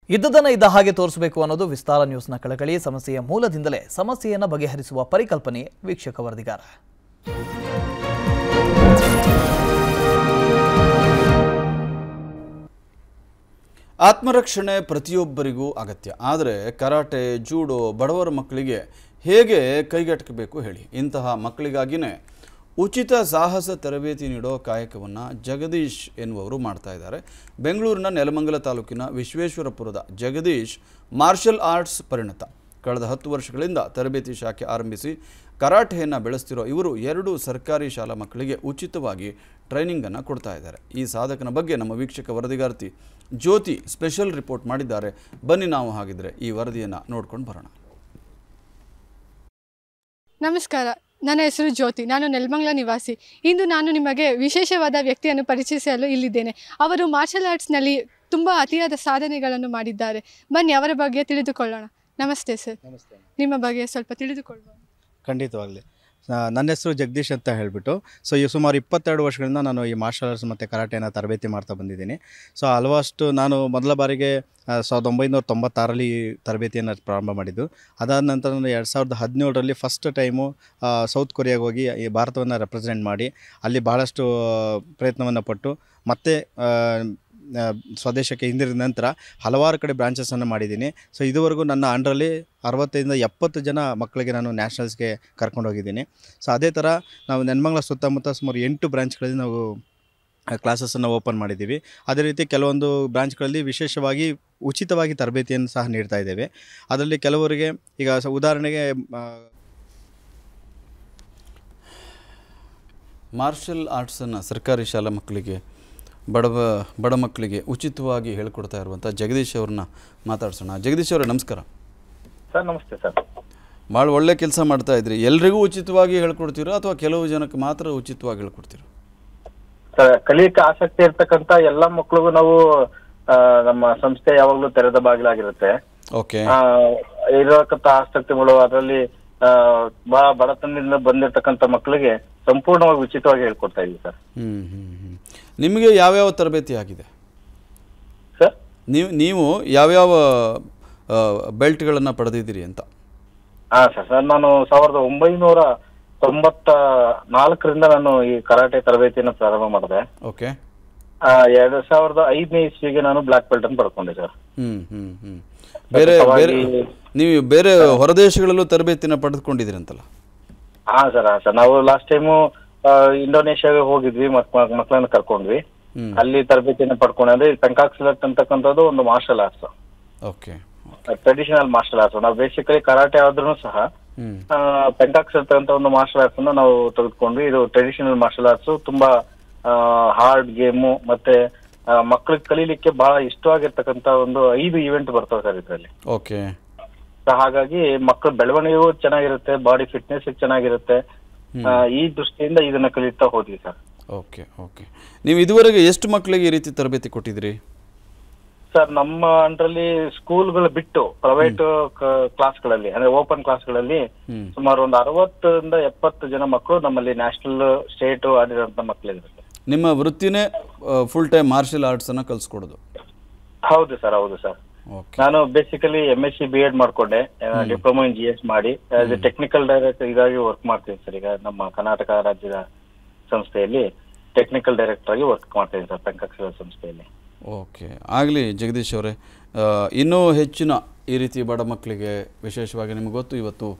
ಇದ್ದದನ್ನ ಇದ್ದ ಹಾಗೆ ತೋರಿಸಬೇಕು ಅನ್ನೋದು ವಿಸ್ತಾರ ನ್ಯೂಸ್ನ ಕಳಕಳಿ. ಸಮಸ್ಯೆಯ ಮೂಲದಿಂದಲೇ ಸಮಸ್ಯೆಯನ್ನು ಬಗೆಹರಿಸುವ ಪರಿಕಲ್ಪನೆ ವೀಕ್ಷಕ ವರದಿಗಾರ. ಆತ್ಮರಕ್ಷಣೆ ಪ್ರತಿಯೊಬ್ಬರಿಗೂ ಅಗತ್ಯ. ಆದರೆ ಕರಾಟೆ, ಜೂಡೋ ಬಡವರ ಮಕ್ಕಳಿಗೆ ಹೇಗೆ ಕೈಗೆಟಕಬೇಕು ಹೇಳಿ? ಇಂತಹ ಮಕ್ಕಳಿಗಾಗಿಯೇ ಉಚಿತ ಸಾಹಸ ತರಬೇತಿ ನೀಡೋ ಕಾಯಕವನ್ನು ಜಗದೀಶ್ ಎನ್ನುವರು ಮಾಡ್ತಾ ಇದ್ದಾರೆ. ಬೆಂಗಳೂರಿನ ನೆಲಮಂಗಲ ತಾಲೂಕಿನ ವಿಶ್ವೇಶ್ವರಪುರದ ಜಗದೀಶ್ ಮಾರ್ಷಲ್ ಆರ್ಟ್ಸ್ ಪರಿಣತ. ಕಳೆದ 10 ವರ್ಷಗಳಿಂದ ತರಬೇತಿ ಶಾಖೆ ಆರಂಭಿಸಿ ಕರಾಟೆಯನ್ನು ಬೆಳೆಸ್ತಿರೋ ಇವರು 2 ಸರ್ಕಾರಿ ಶಾಲಾ ಮಕ್ಕಳಿಗೆ ಉಚಿತವಾಗಿ ಟ್ರೈನಿಂಗನ್ನು ಕೊಡ್ತಾ ಇದ್ದಾರೆ. ಈ ಸಾಧಕನ ಬಗ್ಗೆ ನಮ್ಮ ವೀಕ್ಷಕ ವರದಿಗಾರ್ತಿ ಜ್ಯೋತಿ ಸ್ಪೆಷಲ್ ರಿಪೋರ್ಟ್ ಮಾಡಿದ್ದಾರೆ. ಬನ್ನಿ ನಾವು ಹಾಗಿದ್ರೆ ಈ ವರದಿಯನ್ನು ನೋಡ್ಕೊಂಡು ಬರೋಣ. ನಮಸ್ಕಾರ, ನನ್ನ ಹೆಸರು ಜ್ಯೋತಿ. ನಾನು ನೆಲಮಂಗಲ ನಿವಾಸಿ. ಇಂದು ನಾನು ನಿಮಗೆ ವಿಶೇಷವಾದ ವ್ಯಕ್ತಿಯನ್ನು ಪರಿಚಯಿಸಲು ಇಲ್ಲಿದ್ದೇನೆ. ಅವರು ಮಾರ್ಷಲ್ ಆರ್ಟ್ಸ್ನಲ್ಲಿ ತುಂಬ ಅತಿಯಾದ ಸಾಧನೆಗಳನ್ನು ಮಾಡಿದ್ದಾರೆ. ಬನ್ನಿ ಅವರ ಬಗ್ಗೆ ತಿಳಿದುಕೊಳ್ಳೋಣ. ನಮಸ್ತೆ ಸರ್. ನಮಸ್ತೆ. ನಿಮ್ಮ ಬಗ್ಗೆ ಸ್ವಲ್ಪ ತಿಳಿದುಕೊಳ್ಳೋಣ. ಖಂಡಿತವಾಗಲಿ. ನನ್ನ ಹೆಸರು ಜಗದೀಶ್ ಅಂತ ಹೇಳಿಬಿಟ್ಟು ಈ ಸುಮಾರು 22 ವರ್ಷಗಳಿಂದ ನಾನು ಈ ಮಾರ್ಷಲ್ ಆರ್ಟ್ಸ್ ಮತ್ತು ಕರಾಟೆನ ತರಬೇತಿ ಮಾಡ್ತಾ ಬಂದಿದ್ದೀನಿ. ಹಲವಷ್ಟು ನಾನು ಮೊದಲ ಬಾರಿಗೆ 1996ರಲ್ಲಿ ತರಬೇತಿಯನ್ನು ಪ್ರಾರಂಭ ಮಾಡಿದ್ದು. ಅದಾದ ನಂತರ ನಾನು 2017ರಲ್ಲಿ ಫಸ್ಟ್ ಟೈಮು ಸೌತ್ ಕೊರಿಯಾಗೆ ಹೋಗಿ ಈ ಭಾರತವನ್ನು ರೆಪ್ರೆಸೆಂಟ್ ಮಾಡಿ ಅಲ್ಲಿ ಭಾಳಷ್ಟು ಪ್ರಯತ್ನವನ್ನು ಪಟ್ಟು ಮತ್ತೆ ಸ್ವದೇಶಕ್ಕೆ ಹಿಂದಿರಿದ ನಂತರ ಹಲವಾರು ಕಡೆ ಬ್ರಾಂಚಸನ್ನು ಮಾಡಿದ್ದೀನಿ. ಇದುವರೆಗೂ ನನ್ನ ಅಂಡರಲ್ಲಿ 60ರಿಂದ 70 ಜನ ಮಕ್ಕಳಿಗೆ ನಾನು ನ್ಯಾಷನಲ್ಸ್ಗೆ ಕರ್ಕೊಂಡು ಹೋಗಿದ್ದೀನಿ. ಅದೇ ಥರ ನಾವು ನೆಲಮಂಗಲ ಸುತ್ತಮುತ್ತ ಸುಮಾರು 8 ಬ್ರಾಂಚ್ಗಳಲ್ಲಿ ನಾವು ಕ್ಲಾಸಸನ್ನು ಓಪನ್ ಮಾಡಿದ್ದೀವಿ. ಅದೇ ರೀತಿ ಕೆಲವೊಂದು ಬ್ರಾಂಚ್ಗಳಲ್ಲಿ ವಿಶೇಷವಾಗಿ ಉಚಿತವಾಗಿ ತರಬೇತಿಯನ್ನು ಸಹ ನೀಡ್ತಾ ಇದ್ದೇವೆ. ಅದರಲ್ಲಿ ಕೆಲವರಿಗೆ ಈಗ ಉದಾಹರಣೆಗೆ ಮಾರ್ಷಲ್ ಆರ್ಟ್ಸನ್ನು ಸರ್ಕಾರಿ ಶಾಲಾ ಮಕ್ಕಳಿಗೆ ಬಡ ಮಕ್ಕಳಿಗೆ ಉಚಿತವಾಗಿ ಹೇಳಿಕೊಡ್ತಾ ಇರುವಂಥ ಜಗದೀಶ್ ಅವ್ರನ್ನ ಮಾತಾಡ್ಸೋಣ. ಜಗದೀಶ್ ಅವರೇ ನಮಸ್ಕಾರ. ಸರ್ ನಮಸ್ತೆ ಸರ್. ಭಾಳ ಒಳ್ಳೆ ಕೆಲಸ ಮಾಡ್ತಾ ಇದ್ರಿ. ಎಲ್ರಿಗೂ ಉಚಿತವಾಗಿ ಹೇಳ್ಕೊಡ್ತೀರೋ ಅಥವಾ ಕೆಲವು ಜನಕ್ಕೆ ಮಾತ್ರ ಉಚಿತವಾಗಿ ಹೇಳ್ಕೊಡ್ತೀರೋ? ಸರ್, ಕಲಿಯಕ್ಕೆ ಆಸಕ್ತಿ ಇರ್ತಕ್ಕಂಥ ಎಲ್ಲ ಮಕ್ಕಳಿಗೂ ನಾವು ನಮ್ಮ ಸಂಸ್ಥೆ ಯಾವಾಗಲೂ ತೆರೆದ ಬಾಗಿಲಾಗಿರುತ್ತೆ. ಓಕೆ. ಇರತಕ್ಕಂಥ ಆಸಕ್ತಿಗಳು ಅದರಲ್ಲಿ ಬಹಳ ಬಡತನದಿಂದ ಬಂದಿರತಕ್ಕಂಥ ಮಕ್ಕಳಿಗೆ ಸಂಪೂರ್ಣವಾಗಿ ಉಚಿತವಾಗಿ ಹೇಳ್ಕೊಡ್ತಾ ಇದ್ದೀವಿ ಸರ್. ನಿಮಗೆ ಯಾವ್ಯಾವ ತರಬೇತಿ ಆಗಿದೆ ಸರ್? ನೀವು ಯಾವ್ಯಾವ ಬೆಲ್ಟ್ಗಳನ್ನು ಪಡೆದಿದ್ದೀರಿ ಅಂತ? ಸರ್ ನಾನು 1994ರಿಂದ ನಾನು ಈ ಕರಾಟೆ ತರಬೇತಿಯನ್ನು ಪ್ರಾರಂಭ ಮಾಡಿದೆ. ಓಕೆ. 2005ನೇ ಇಸ್ವಿಗೆ ನಾನು ಬ್ಲಾಕ್ ಬೆಲ್ಟ್ ಅನ್ನು ಪಡ್ಕೊಂಡೆ ಸರ್. ಬೇರೆ ನೀವು ಬೇರೆ ಹೊರದೇಶಗಳಲ್ಲೂ ತರಬೇತಿನ ಪಡೆದುಕೊಂಡಿದ್ದೀರಂತಲ್ಲ? ಸರ್ ನಾವು ಲಾಸ್ಟ್ ಟೈಮು ಇಂಡೋನೇಷ್ಯಾಗೆ ಹೋಗಿದ್ವಿ, ಮಕ್ಕಳನ್ನ ಕರ್ಕೊಂಡ್ವಿ. ಅಲ್ಲಿ ತರಬೇತಿಯನ್ನು ಪಡ್ಕೊಂಡ್ರೆ ಪೆಂಕಾಕ್ಸಿಲಟ್ ಅಂತಕ್ಕಂಥದ್ದು ಒಂದು martial arts. Okay. Traditional martial arts. ನಾವು ಬೇಸಿಕಲಿ ಕರಾಟೆ ಆದ್ರೂ ಸಹ ಪೆಂಕಾಕ್ಸಿಲಟ್ ಅಂತ ಒಂದು ಮಾರ್ಷಲ್ ಆರ್ಟ್ಸ್ ಅನ್ನ ನಾವು ತೆಗೆದುಕೊಂಡ್ವಿ. ಇದು ಟ್ರೆಡಿಷನಲ್ ಮಾರ್ಷಲ್ ಆರ್ಟ್ಸ್, ತುಂಬಾ ಹಾರ್ಡ್ ಗೇಮು, ಮತ್ತೆ ಮಕ್ಕಳಿಗೆ ಕಲೀಲಿಕ್ಕೆ ಬಹಳ ಇಷ್ಟವಾಗಿರ್ತಕ್ಕಂಥ ಒಂದು 5 ಇವೆಂಟ್ ಬರ್ತವೆ ಸರ್ ಇದರಲ್ಲಿ. ಓಕೆ. ಹಾಗಾಗಿ ಮಕ್ಕಳ ಬೆಳವಣಿಗೆಗೂ ಚೆನ್ನಾಗಿರುತ್ತೆ, ಬಾಡಿ ಫಿಟ್ನೆಸ್ ಚೆನ್ನಾಗಿರುತ್ತೆ. ಈ ದೃಷ್ಟಿಯಿಂದ ಇದನ್ನ ಕಲಿತಾ ಹೋದ್ವಿ ಸರ್. Okay okay. ನೀವು ಇದುವರೆಗೆ ಎಷ್ಟು ಮಕ್ಕಳಿಗೆ ಈ ರೀತಿ ತರಬೇತಿ ಕೊಟ್ಟಿದ್ರಿ ಸರ್? ನಮ್ಮ ಅಂಡ್ರಲ್ಲಿ ಸ್ಕೂಲ್ಗಳು ಬಿಟ್ಟು ಪ್ರೈವೇಟ್ ಕ್ಲಾಸ್ಗಳಲ್ಲಿ ಅಂದ್ರೆ ಓಪನ್ ಕ್ಲಾಸ್ಗಳಲ್ಲಿ ಸುಮಾರು ಒಂದು 60ರಿಂದ 70 ಜನ ಮಕ್ಕಳು ನಮ್ಮಲ್ಲಿ ನ್ಯಾಷನಲ್ ಸ್ಟೇಟ್ ಆಡಿರೋಂಥ ಮಕ್ಕಳಿದ್ದಾರೆ. ನಿಮ್ಮ ವೃತ್ತಿನೇ ಫುಲ್ ಟೈಮ್ ಮಾರ್ಷಲ್ ಆರ್ಟ್ಸ್ ಅನ್ನ ಕಲಿಸ್ಕೊಡೋದು? ಹೌದು ಸರ್, ಹೌದು ಸರ್. ನಾನು ಬೇಸಿಕಲಿ MSc BEd ಮಾಡ್ಕೊಂಡೆ, ಡಿಪ್ಲೊಮಾ ಇನ್ GS ಮಾಡಿ ಟೆಕ್ನಿಕಲ್ ಡೈರೆಕ್ಟರ್ ಇದಾಗಿ ವರ್ಕ್ ಮಾಡ್ತೀನಿ ಸರ್. ಈಗ ನಮ್ಮ ಕರ್ನಾಟಕ ರಾಜ್ಯದ ಸಂಸ್ಥೆಯಲ್ಲಿ ಟೆಕ್ನಿಕಲ್ ಡೈರೆಕ್ಟರ್ ಆಗಿ ವರ್ಕ್ ಮಾಡ್ತೀನಿ ಸರ್, ಪೆಂಕಾಕ್ಸಿಲಟ್ ಸಂಸ್ಥೆಯಲ್ಲಿ. ಓಕೆ, ಆಗಲಿ ಜಗದೀಶ್ ಅವರೇ. ಇನ್ನೂ ಹೆಚ್ಚಿನ ಈ ರೀತಿ ಬಡ ಮಕ್ಕಳಿಗೆ, ವಿಶೇಷವಾಗಿ ನಿಮಗೆ ಗೊತ್ತು ಇವತ್ತು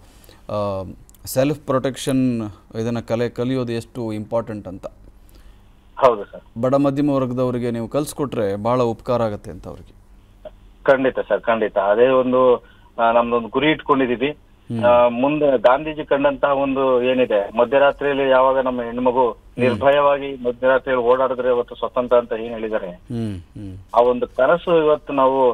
ಸೆಲ್ಫ್ ಪ್ರೊಟೆಕ್ಷನ್ ಇದನ್ನು ಕಲಿಯೋದು ಎಷ್ಟು ಇಂಪಾರ್ಟೆಂಟ್ ಅಂತ. ಹೌದು ಸರ್. ಬಡ ಮಧ್ಯಮ ವರ್ಗದವರಿಗೆ ನೀವು ಕಲಿಸ್ಕೊಟ್ರೆ ಬಹಳ ಉಪಕಾರ ಆಗುತ್ತೆ ಅಂತ ಅವ್ರಿಗೆ. ಖಂಡಿತ ಸರ್, ಖಂಡಿತ. ಅದೇ ಒಂದು ನಮ್ದೊಂದು ಗುರಿ ಇಟ್ಕೊಂಡಿದೀವಿ. ಮುಂದೆ ಗಾಂಧೀಜಿ ಕಂಡಂತಹ ಒಂದು ಏನಿದೆ, ಮಧ್ಯರಾತ್ರಿಯಲ್ಲಿ ಯಾವಾಗ ನಮ್ಮ ಹೆಣ್ಮಗು ನಿರ್ಭಯವಾಗಿ ಮಧ್ಯರಾತ್ರಿಯಲ್ಲಿ ಓಡಾಡಿದ್ರೆ ಇವತ್ತು ಸ್ವತಂತ್ರ ಅಂತ ಏನ್ ಹೇಳಿದ್ದಾರೆ, ಆ ಒಂದು ಕನಸು ಇವತ್ತು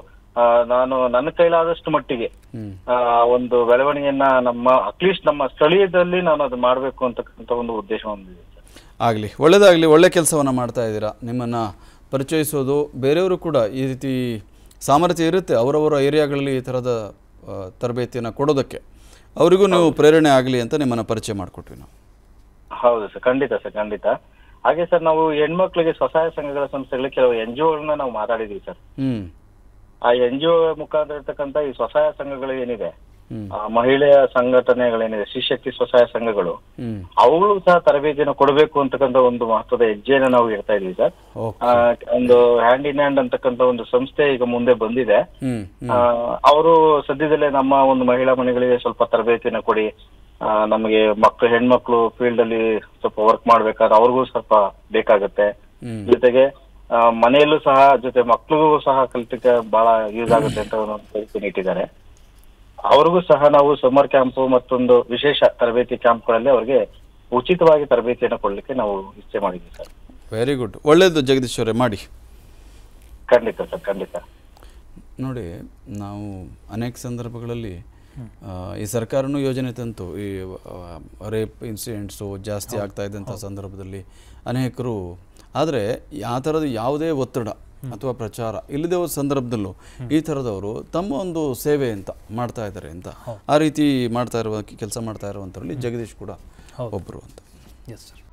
ನಾನು ನನ್ನ ಕೈಲಾದಷ್ಟು ಮಟ್ಟಿಗೆ ಒಂದು ಬೆಳವಣಿಗೆಯನ್ನ ಅಟ್ಲೀಸ್ಟ್ ನಮ್ಮ ಸ್ಥಳೀಯದಲ್ಲಿ ನಾನು ಅದು ಮಾಡ್ಬೇಕು ಅಂತಕ್ಕಂಥ ಒಂದು ಉದ್ದೇಶ ಹೊಂದಿದೆ. ಆಗಲಿ, ಒಳ್ಳೆಯದಾಗಲಿ. ಒಳ್ಳೆ ಕೆಲಸವನ್ನು ಮಾಡ್ತಾ ಇದ್ದೀರಾ. ನಿಮ್ಮನ್ನು ಪರಿಚಯಿಸೋದು, ಬೇರೆಯವರು ಕೂಡ ಈ ರೀತಿ ಸಾಮರ್ಥ್ಯ ಇರುತ್ತೆ ಅವರವರ ಏರಿಯಾಗಳಲ್ಲಿ ಈ ಥರದ ತರಬೇತಿಯನ್ನು ಕೊಡೋದಕ್ಕೆ, ಅವರಿಗೂ ನೀವು ಪ್ರೇರಣೆ ಆಗಲಿ ಅಂತ ನಿಮ್ಮನ್ನು ಪರಿಚಯ ಮಾಡಿಕೊಟ್ವಿ ನಾವು. ಹೌದು ಸರ್, ಖಂಡಿತ ಸರ್, ಖಂಡಿತ. ಹಾಗೆ ಸರ್, ನಾವು ಹೆಣ್ಮಕ್ಳಿಗೆ ಸ್ವಸಹಾಯ ಸಂಘಗಳ ಸಂಸ್ಥೆಗಳಿಗೆ ಕೆಲವು NGOಗಳನ್ನ ನಾವು ಮಾತಾಡಿದೀವಿ ಸರ್. ಆ NGO ಮುಖಾಂತರ ಇರ್ತಕ್ಕಂಥ ಈ ಸ್ವಸಹಾಯ ಸಂಘಗಳು ಏನಿದೆ, ಮಹಿಳೆಯ ಸಂಘಟನೆಗಳೇನಿದೆ, ಶ್ರೀಶಕ್ತಿ ಸ್ವಸಹಾಯ ಸಂಘಗಳು, ಅವುಗಳು ಸಹ ತರಬೇತಿಯನ್ನು ಕೊಡಬೇಕು ಅಂತಕ್ಕಂಥ ಒಂದು ಮಹತ್ವದ ಹೆಜ್ಜೆಯನ್ನು ನಾವು ಇಡ್ತಾ ಇದೀವಿ ಸರ್. ಒಂದು ಹ್ಯಾಂಡ್ ಇನ್ ಹ್ಯಾಂಡ್ ಅಂತಕ್ಕಂಥ ಒಂದು ಸಂಸ್ಥೆ ಈಗ ಮುಂದೆ ಬಂದಿದೆ. ಅವರು ಸದ್ಯದಲ್ಲೇ ನಮ್ಮ ಒಂದು ಮಹಿಳಾ ಮನೆಗಳಿಗೆ ಸ್ವಲ್ಪ ತರಬೇತಿಯನ್ನು ಕೊಡಿ, ನಮಗೆ ಹೆಣ್ಮಕ್ಳು ಫೀಲ್ಡ್ ಅಲ್ಲಿ ಸ್ವಲ್ಪ ವರ್ಕ್ ಮಾಡ್ಬೇಕಾದ್ರೆ ಅವ್ರಿಗೂ ಸ್ವಲ್ಪ ಬೇಕಾಗತ್ತೆ, ಜೊತೆಗೆ ಮನೆಯಲ್ಲೂ ಸಹ ಜೊತೆ ಮಕ್ಳಿಗೂ ಸಹ ಕಲಿತಕ್ಕೆ ಬಹಳ ಯೂಸ್ ಆಗುತ್ತೆ ಅಂತ ಒಂದು ತರಬೇತಿ ಇಟ್ಟಿದ್ದಾರೆ. ಅವ್ರಿಗೂ ಸಹ ನಾವು ಸಮ್ಮರ್ ಕ್ಯಾಂಪ್ ಮತ್ತೊಂದು ವಿಶೇಷ ತರಬೇತಿ ಕ್ಯಾಂಪ್ಗಳಲ್ಲಿ ಅವ್ರಿಗೆ ಉಚಿತವಾಗಿ ತರಬೇತಿಯನ್ನು ಕೊಡ್ಲಿಕ್ಕೆ ನಾವು ಇಚ್ಛೆ ಮಾಡಿದ್ವಿ ಸರ್. ವೆರಿ ಗುಡ್, ಒಳ್ಳೇದು ಜಗದೀಶ್ ಅವರೇ, ಮಾಡಿ. ಖಂಡಿತ ಸರ್, ಖಂಡಿತ. ನೋಡಿ, ನಾವು ಅನೇಕ ಸಂದರ್ಭಗಳಲ್ಲಿ ಈ ಸರ್ಕಾರನೂ ಯೋಜನೆ ತಂತು, ಈ ರೇಪ್ ಇನ್ಸಿಡೆಂಟ್ಸು ಜಾಸ್ತಿ ಆಗ್ತಾ ಇದ್ದಂಥ ಸಂದರ್ಭದಲ್ಲಿ ಅನೇಕರು, ಆದರೆ ಆ ಥರದ ಯಾವುದೇ ಒತ್ತಡ ಅಥವಾ ಪ್ರಚಾರ ಇಲ್ಲದೆ ಹೋದ ಸಂದರ್ಭದಲ್ಲೂ ಈ ಥರದವರು ತಮ್ಮ ಒಂದು ಸೇವೆ ಅಂತ ಮಾಡ್ತಾ ಇದ್ದಾರೆ ಅಂತ, ಆ ರೀತಿ ಮಾಡ್ತಾ ಇರುವ ಕೆಲಸ ಮಾಡ್ತಾ ಇರುವಂಥರಲ್ಲಿ ಜಗದೀಶ್ ಕೂಡ ಒಬ್ಬರು ಅಂತ. Yes sir.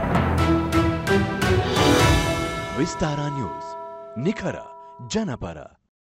ವಿಸ್ತಾರ ನ್ಯೂಸ್, ನಿಖರ ಜನಪರ.